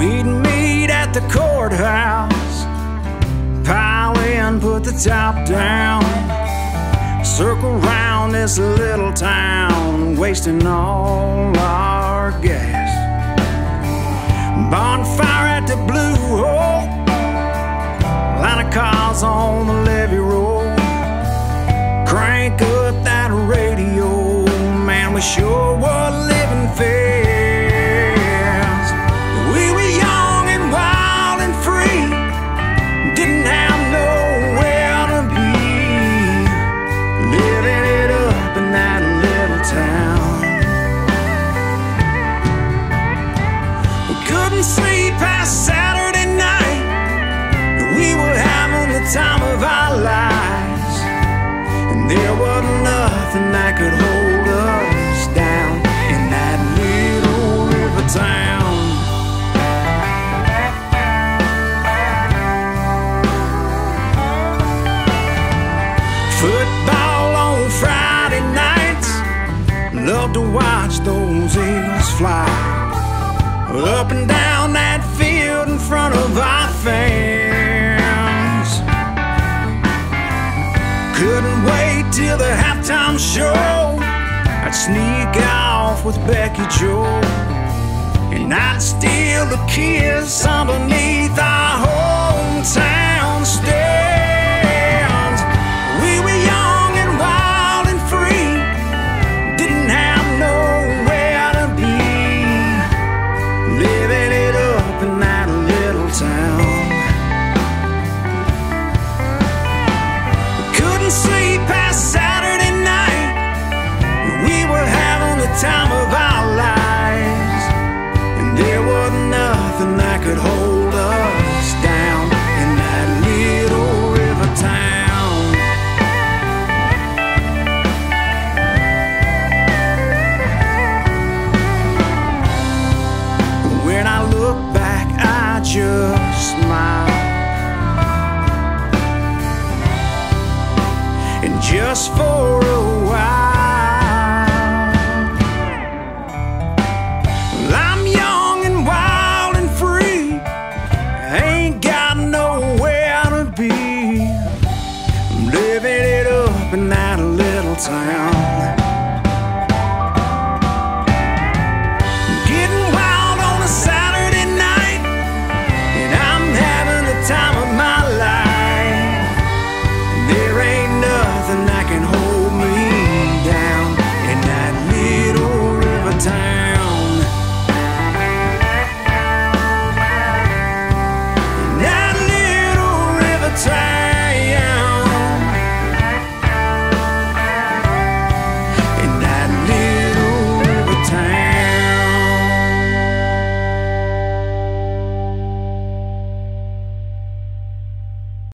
We'd meet at the courthouse, pile in, put the top down, circle round this little town, wasting all our gas. Bonfire at the Blue Hole, line of cars on the levee road. Crank up that radio, man, we sure were living fast. We were young and wild and free, didn't have nowhere to be, living it up in that little town. We couldn't sleep past Saturday night, we were having the time of our lives, and there wasn't nothing that could hold us down in that little river town. Football on Friday nights, love to watch those Eagles fly up and down that field in front of our fans. Couldn't wait till the halftime show, I'd sneak off with Becky Joe, and I'd steal the kiss underneath our hometown stands. We were young and wild and free, didn't have nowhere to be, living it up in that little town. We couldn't sleep past Saturday night, we were having the time of our lives, and there wasn't nothing that could hold us down in that little river town. When I look back, I just smile, and just for a